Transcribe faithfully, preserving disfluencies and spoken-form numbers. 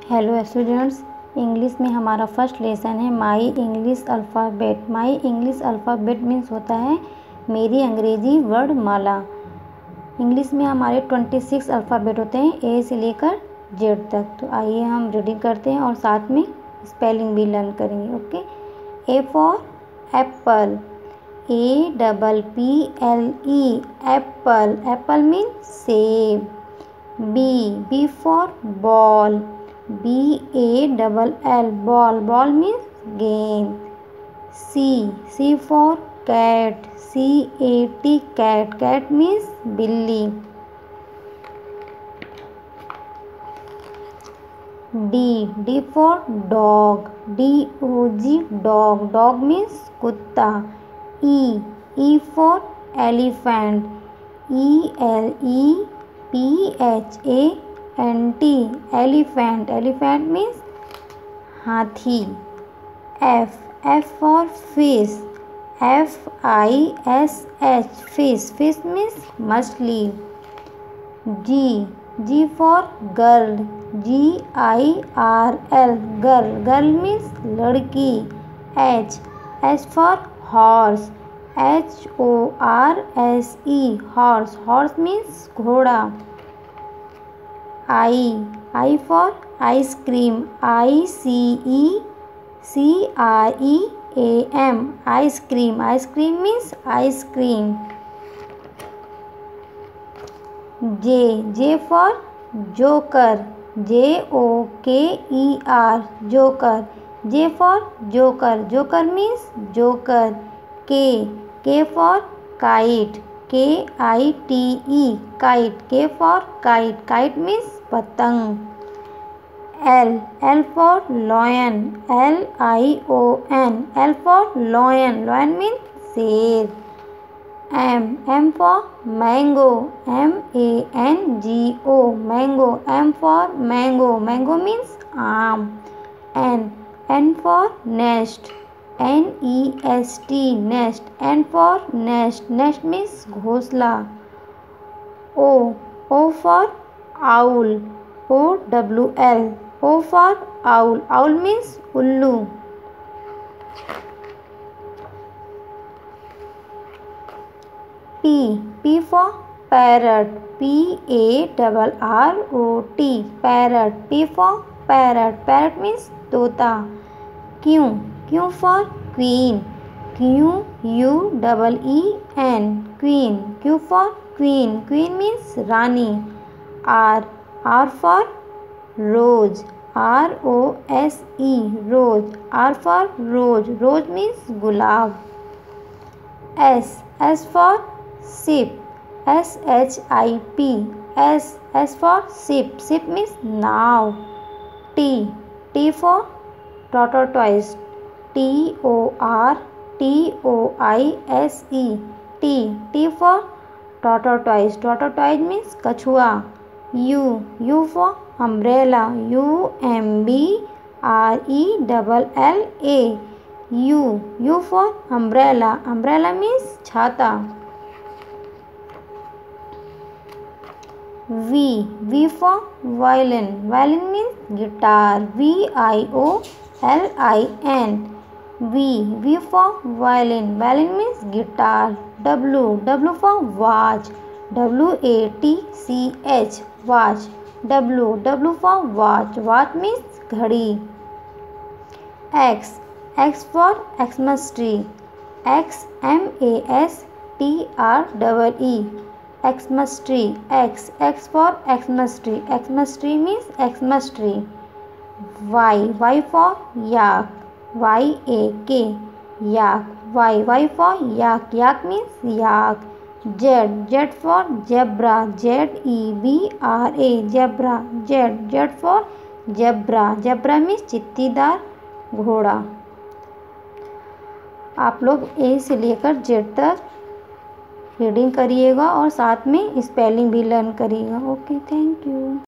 Hello students, English में हमारा first lesson है my English alphabet. My English alphabet means होता है मेरी अंग्रेजी वर्ड माला। इंग्लिश में हमारे छब्बीस अल्फ़ाबेट होते हैं, ए से लेकर जेड तक। तो आइए हम रीडिंग करते हैं और साथ में स्पेलिंग भी लर्न करेंगे। Okay. A for apple, A double P L E, apple. Apple means सेब। B, B for ball, B A double L, ball. Ball means गेंद. C, C for cat, C A T, cat. Cat means बिल्ली. D, D for dog, D O G, dog. Dog means कुत्ता. E, E for elephant, E L E P H A N-T, elephant. Elephant means हाथी. F, F for fish, F I S H, fish. Fish means मछली. G, G for girl, G I R L, girl. Girl means लड़की. H, H for horse, H O R S E, horse. Horse means घोड़ा. I, I for ice cream, I C E C R E A M, ice cream. Ice cream means ice cream. J, J for joker, J O K E R, joker. J for joker, joker means joker. K, K for kite, K I T E, kite. K for kite, kite means पतंग. L, L for lion, L I O N, L for lion. Lion means शेर. M, M for mango, M A N G O, mango. M for mango, mango means आम. N, N for nest, N E S T, nest. N for nest, nest means घोंसला. O, O for owl, O W L, O for owl. Owl means उल्लू. P, P for parrot, P A R R O T, parrot. P for parrot, parrot means तोता. Q, Q for queen, Q U E E N, queen. Q for queen, queen means रानी. R, R for rose, R O S E, rose. R for rose, rose means गुलाब. S, S for ship, S H I P, S, S for ship, ship means नाव. T, T for tortoise, T O R T O I S E, T. T for tortoise, tortoise means कछुआ. U, U for umbrella, U M B R E L L A, U. U for umbrella, umbrella means छाता. V, V for violin, violin means guitar, V I O L I N, V. V for violin, violin means guitar. W, W for watch, W A T C H, watch. W, W for watch, watch means घड़ी. X, X for Xmas tree, X M A S T R E E, Xmas tree. X, X for Xmas tree, Xmas tree means Xmas tree. Y, Y for yak, Y A K, yak. Y, Y for yak, yak means yak. Z, Z for zebra, Z E B R A, zebra. Z, Z for zebra, zebra means चित्तीदार घोड़ा. आप लोग ए से लेकर Z तक reading करिएगा और साथ में स्पेलिंग भी लर्न करिएगा. Okay, thank you.